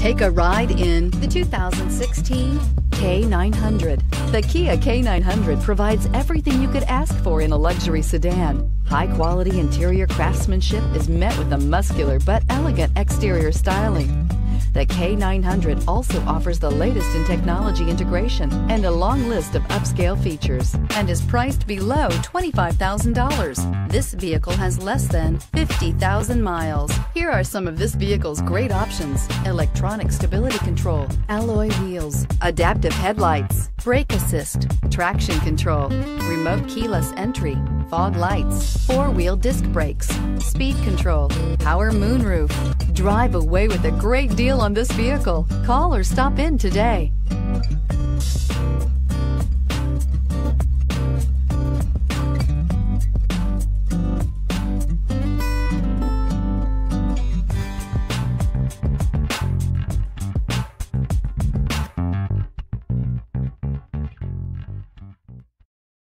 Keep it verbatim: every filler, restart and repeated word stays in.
Take a ride in the two thousand sixteen K nine hundred. The Kia K nine hundred provides everything you could ask for in a luxury sedan. High-quality interior craftsmanship is met with a muscular but elegant exterior styling. The K nine hundred also offers the latest in technology integration and a long list of upscale features and is priced below twenty-five thousand dollars. This vehicle has less than fifty thousand miles. Here are some of this vehicle's great options: electronic stability control, alloy wheels, adaptive headlights, brake assist, traction control, remote keyless entry, fog lights, four-wheel disc brakes, speed control, power moonroof. Drive away with a great deal on this vehicle. Call or stop in today.